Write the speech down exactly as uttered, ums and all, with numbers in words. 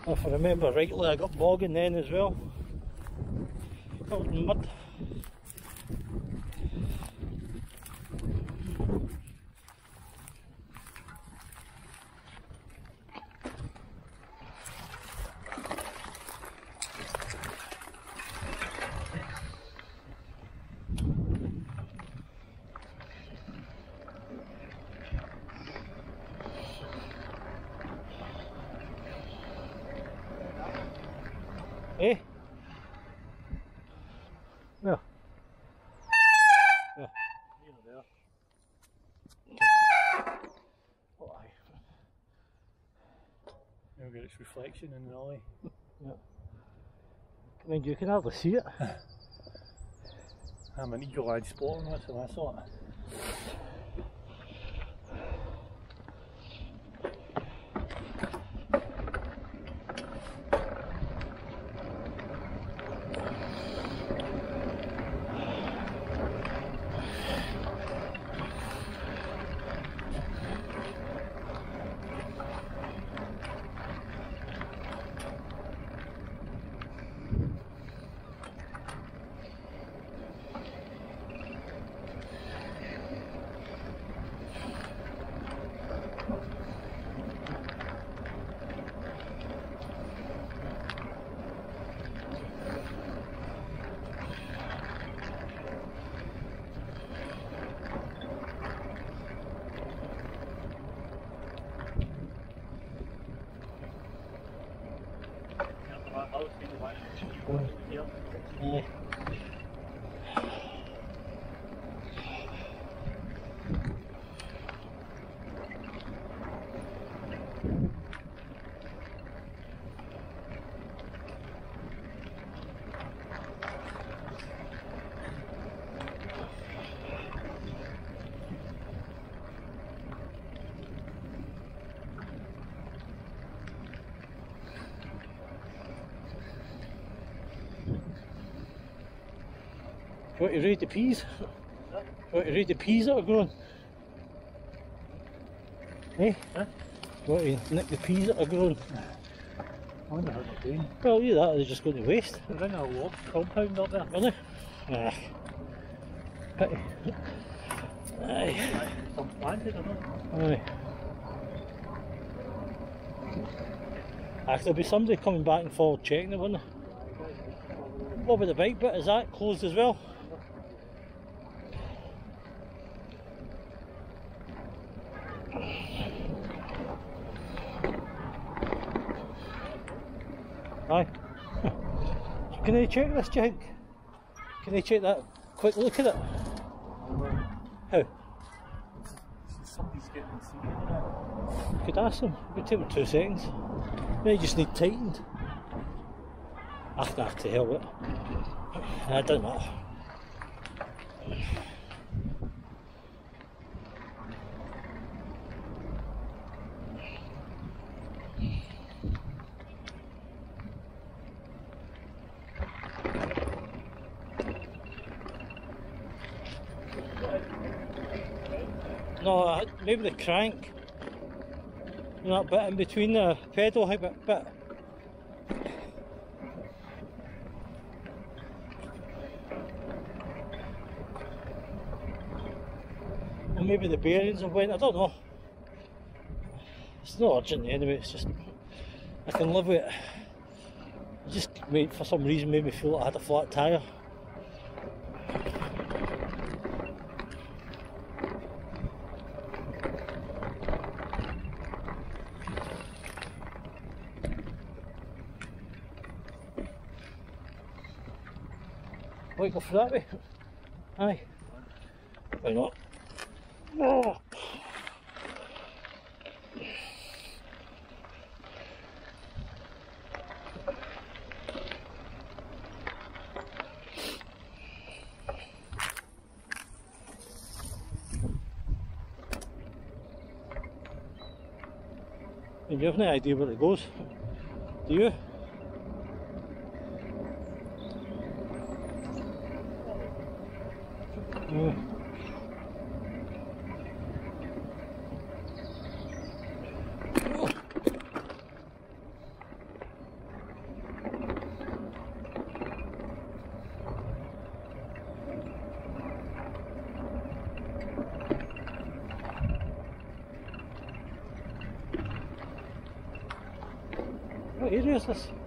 If I remember rightly, I got bogging then as well. Covered in mud. Eh? Where? Where? Here there. Oh, aye. Now get its reflection in the alley. Yeah. I mean, you can hardly see it. I'm an eagle-eyed spot on it, so I saw it. Aye. You want to read the peas? You want to read the peas that are growing? Eh? Huh? You want to nick the peas that are growing? I wonder how they're doing. Well, you that, they're just going to waste. They're in a log compound up there. Are they? Ah. Pity. Aye. Some planted or not? Aye. Actually, there'll be somebody coming back and forward checking it, won't there? What about the bike bit? Is that closed as well? Aye. Can they check this, do you think? Can they check that? Quick look at it. How? Somebody's getting seated in it. Could ask them. It would take them two seconds. They just need tightened. I can have to help it. I don't know. No, maybe the crank. You know, that bit in between the pedal, like that bit. Or maybe the bearings have went, I don't know. It's not urgent anyway, it's just, I can live with it. It just made, for some reason made me feel like I had a flat tyre. Wait, go for that way? Aye. Why not? Oh. And you have no idea where it goes, do you? Yeah. What area is this?